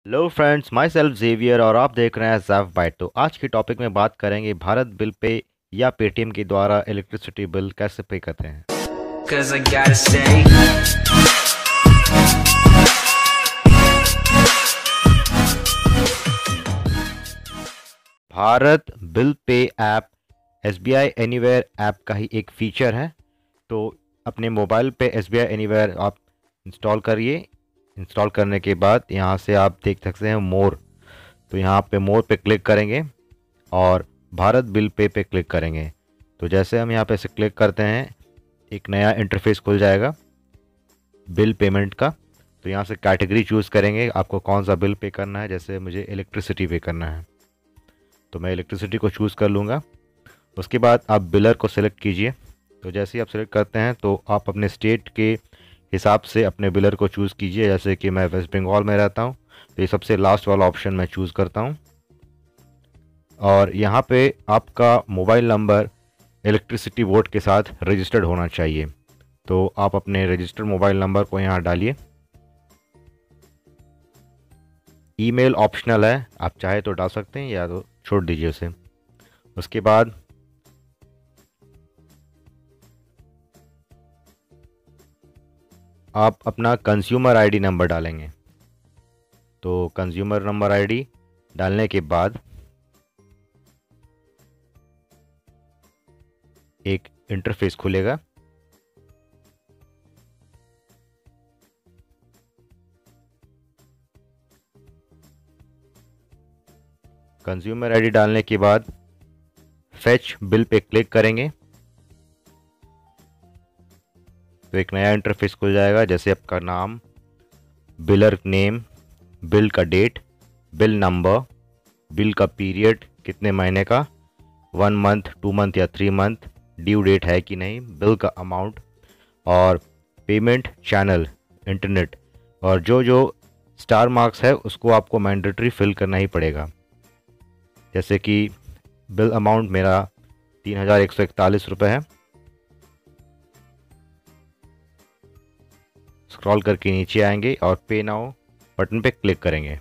Hello friends, myself Xavier और आप देख रहे हैं जैफ बाइट। तो आज की टॉपिक में बात करेंगे भारत बिल पे या पेटीएम के द्वारा इलेक्ट्रिसिटी बिल कैसे पे करते हैं। 'Cause I gotta say, Bharat bill pay app SBI anywhere app का ही एक फीचर है। तो अपने मोबाइल पे एसबीआई एनीवेयर आप इंस्टॉल करिए। इंस्टॉल करने के बाद यहाँ से आप देख सकते हैं मोर। तो यहाँ पे मोर पे क्लिक करेंगे और भारत बिल पे क्लिक करेंगे। तो जैसे हम यहाँ पे से क्लिक करते हैं, एक नया इंटरफेस खुल जाएगा बिल पेमेंट का। तो यहाँ से कैटेगरी चूज़ करेंगे, आपको कौन सा बिल पे करना है। जैसे मुझे इलेक्ट्रिसिटी पे करना है तो मैं इलेक्ट्रिसिटी को चूज़ कर लूँगा। उसके बाद आप बिलर को सिलेक्ट कीजिए। तो जैसे ही आप सिलेक्ट करते हैं तो आप अपने स्टेट के हिसाब से अपने बिलर को चूज़ कीजिए। जैसे कि मैं वेस्ट बंगाल में रहता हूँ तो ये सबसे लास्ट वाला ऑप्शन मैं चूज़ करता हूँ। और यहाँ पे आपका मोबाइल नंबर इलेक्ट्रिसिटी बोर्ड के साथ रजिस्टर्ड होना चाहिए। तो आप अपने रजिस्टर्ड मोबाइल नंबर को यहाँ डालिए। ईमेल ऑप्शनल है, आप चाहे तो डाल सकते हैं या तो छोड़ दीजिए उसे। उसके बाद आप अपना कंज्यूमर आईडी नंबर डालेंगे। तो कंज्यूमर नंबर आईडी डालने के बाद एक इंटरफेस खुलेगा। कंज्यूमर आईडी डालने के बाद फेच बिल पे क्लिक करेंगे तो एक नया इंटरफेस खुल जाएगा। जैसे आपका नाम, बिलर नेम, बिल का डेट, बिल नंबर, बिल का पीरियड कितने महीने का, 1 मंथ, 2 मंथ या 3 मंथ, ड्यू डेट है कि नहीं, बिल का अमाउंट और पेमेंट चैनल, इंटरनेट। और जो जो स्टार मार्क्स है उसको आपको मैंडेटरी फिल करना ही पड़ेगा। जैसे कि बिल अमाउंट मेरा 3141 रुपये है। स्क्रॉल करके नीचे आएंगे और पे नाउ बटन पे क्लिक करेंगे।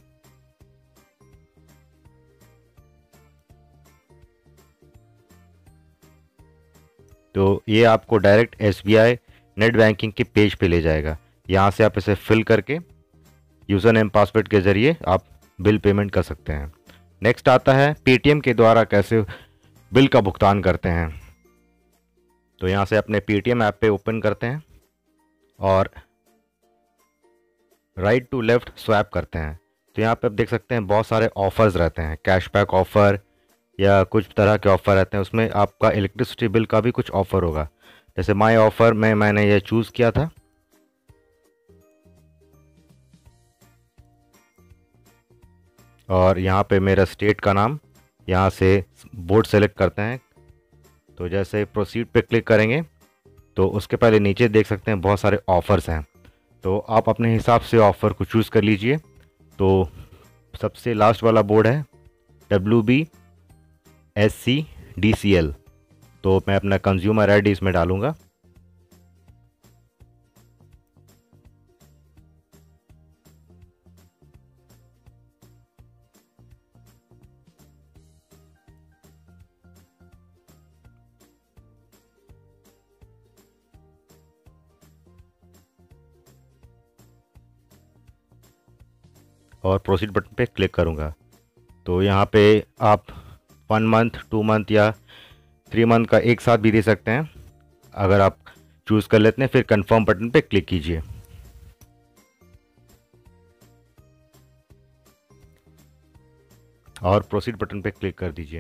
तो ये आपको डायरेक्ट एसबीआई नेट बैंकिंग के पेज पे ले जाएगा। यहाँ से आप इसे फिल करके यूज़र नेम पासवर्ड के ज़रिए आप बिल पेमेंट कर सकते हैं। नेक्स्ट आता है पेटीएम के द्वारा कैसे बिल का भुगतान करते हैं। तो यहाँ से अपने पेटीएम ऐप पे ओपन करते हैं और राइट टू लेफ़्ट स्वैप करते हैं। तो यहाँ पे आप देख सकते हैं बहुत सारे ऑफ़र्स रहते हैं, कैशबैक ऑफ़र या कुछ तरह के ऑफ़र रहते हैं। उसमें आपका इलेक्ट्रिसिटी बिल का भी कुछ ऑफ़र होगा। जैसे माई ऑफ़र में मैंने ये चूज़ किया था। और यहाँ पे मेरा स्टेट का नाम, यहाँ से बोर्ड सेलेक्ट करते हैं। तो जैसे प्रोसीड पे क्लिक करेंगे तो उसके पहले नीचे देख सकते हैं बहुत सारे ऑफ़र्स हैं। तो आप अपने हिसाब से ऑफ़र को चूज़ कर लीजिए। तो सबसे लास्ट वाला बोर्ड है WBSCDCL। तो मैं अपना कंज्यूमर आईडी इसमें डालूँगा। और प्रोसीड बटन पे क्लिक करूँगा। तो यहाँ पे आप 1 मंथ, 2 मंथ या 3 मंथ का एक साथ भी दे सकते हैं। अगर आप चूज़ कर लेते हैं फिर कंफर्म बटन पे क्लिक कीजिए। और प्रोसीड बटन पे क्लिक कर दीजिए।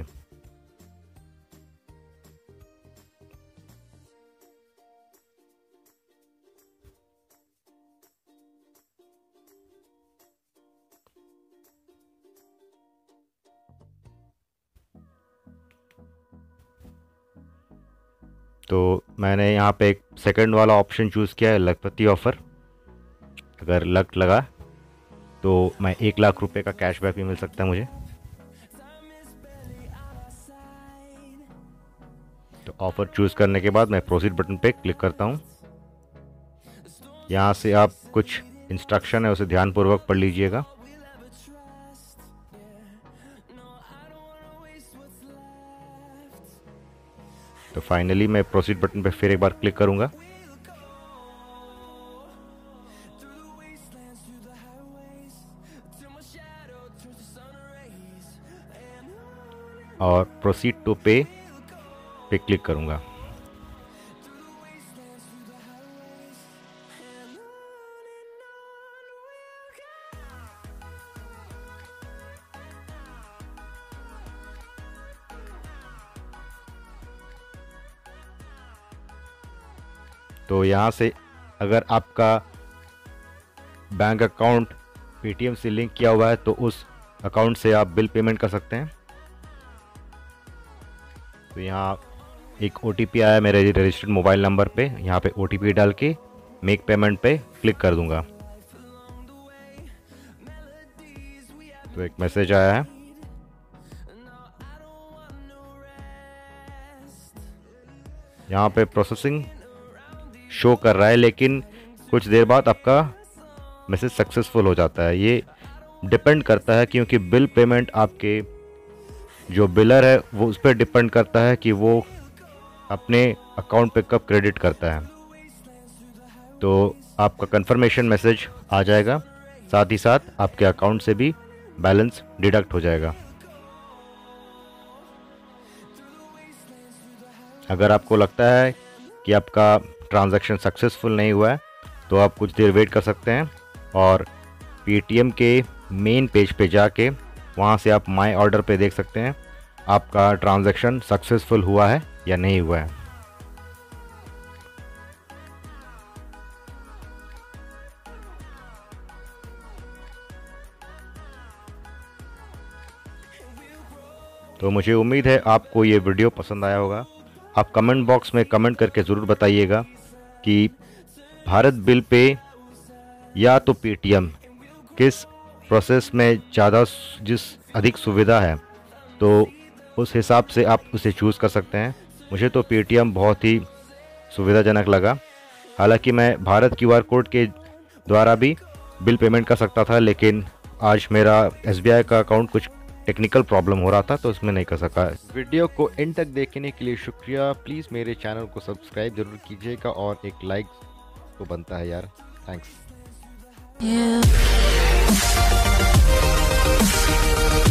तो मैंने यहाँ पे एक सेकंड वाला ऑप्शन चूज़ किया है, लखपति ऑफ़र। अगर लक लगा तो मैं 1 लाख रुपए का कैशबैक भी मिल सकता है मुझे। तो ऑफ़र चूज़ करने के बाद मैं प्रोसीड बटन पे क्लिक करता हूँ। यहाँ से आप कुछ इंस्ट्रक्शन है उसे ध्यानपूर्वक पढ़ लीजिएगा। तो फाइनली मैं प्रोसीड बटन पे फिर एक बार क्लिक करूँगा और प्रोसीड टू पे क्लिक करूँगा। तो यहाँ से अगर आपका बैंक अकाउंट पेटीएम से लिंक किया हुआ है तो उस अकाउंट से आप बिल पेमेंट कर सकते हैं। तो यहाँ एक OTP आया मेरे रजिस्टर्ड मोबाइल नंबर पे, यहाँ पे OTP डाल के मेक पेमेंट पे क्लिक कर दूंगा। तो एक मैसेज आया है, यहाँ पे प्रोसेसिंग शो कर रहा है, लेकिन कुछ देर बाद आपका मैसेज सक्सेसफुल हो जाता है। ये डिपेंड करता है क्योंकि बिल पेमेंट आपके जो बिलर है वो उस पर डिपेंड करता है कि वो अपने अकाउंट पे कब क्रेडिट करता है। तो आपका कंफर्मेशन मैसेज आ जाएगा, साथ ही साथ आपके अकाउंट से भी बैलेंस डिडक्ट हो जाएगा। अगर आपको लगता है कि आपका ट्रांजैक्शन सक्सेसफुल नहीं हुआ है तो आप कुछ देर वेट कर सकते हैं और पेटीएम के मेन पेज पे जाके वहाँ से आप माई ऑर्डर पे देख सकते हैं आपका ट्रांजैक्शन सक्सेसफुल हुआ है या नहीं हुआ है। तो मुझे उम्मीद है आपको ये वीडियो पसंद आया होगा। आप कमेंट बॉक्स में कमेंट करके ज़रूर बताइएगा कि भारत बिल पे या तो पेटीएम किस प्रोसेस में ज़्यादा जिस अधिक सुविधा है, तो उस हिसाब से आप उसे चूज़ कर सकते हैं। मुझे तो पेटीएम बहुत ही सुविधाजनक लगा। हालांकि मैं भारत QR कोड के द्वारा भी बिल पेमेंट कर सकता था, लेकिन आज मेरा SBI का अकाउंट कुछ टेक्निकल प्रॉब्लम हो रहा था तो उसमें नहीं कर सका। वीडियो को एंड तक देखने के लिए शुक्रिया। प्लीज़ मेरे चैनल को सब्सक्राइब जरूर कीजिएगा और एक लाइक तो बनता है यार। थैंक्स।